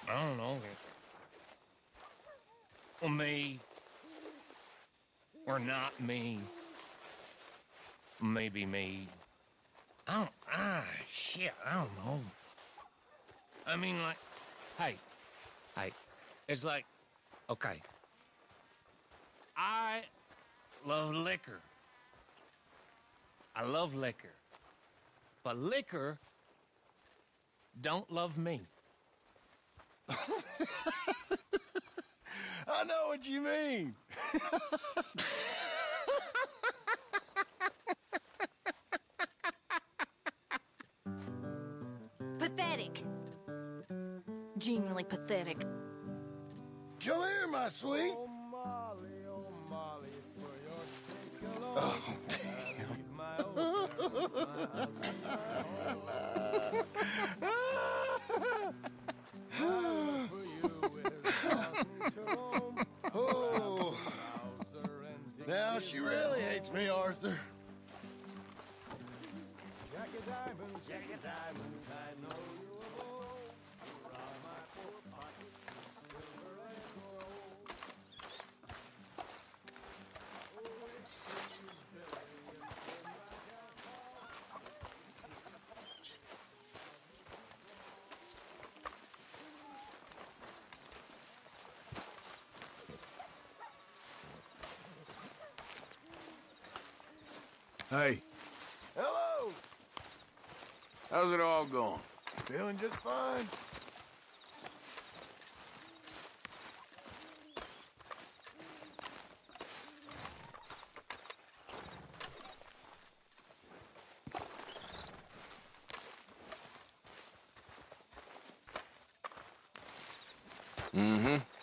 I don't know. Well, me. Or not me. Maybe me. Shit, I don't know. I mean, like, hey, it's like, okay. I love liquor. I love liquor. But liquor don't love me. I know what you mean. Pathetic. Genuinely pathetic. Come here, my sweet. Oh, Molly, it's for your sake alone. Oh, I leave my old parents, my house and my home. My love for you is causing to roam. Oh. Trouser and Now she really hates me, Arthur. Jack of diamonds, I know you will go. Around my poor pocket, silver and gold. Oh, it's Billy and Hey, Hello. how's it all going? Feeling just fine. Mm-hmm.